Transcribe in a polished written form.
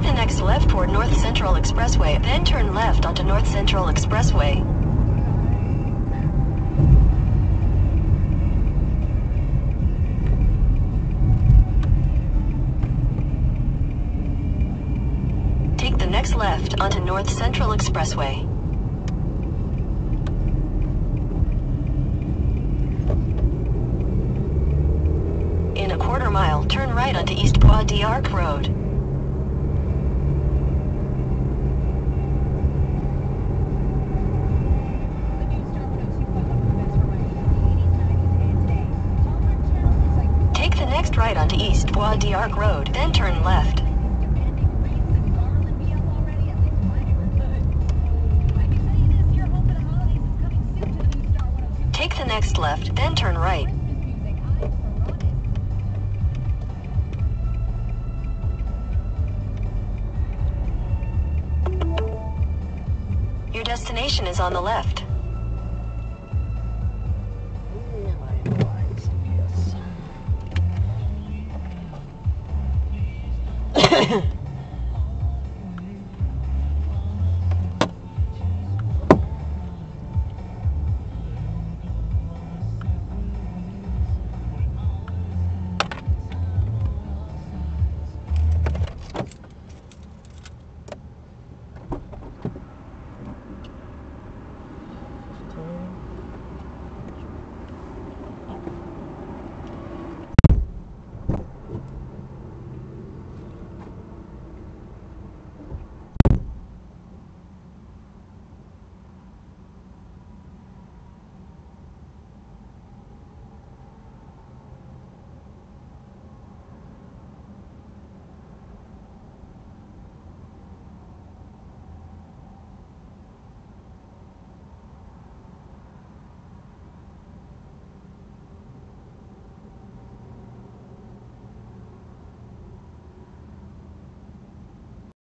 the next left toward North Central Expressway, then turn left onto North Central Expressway. Take the next left onto North Central Expressway. In a quarter mile, turn right onto East Bois d'Arc Road. Take the next right onto East Bois d'Arc Road, then turn left. Take the next left, then turn right. Your destination is on the left.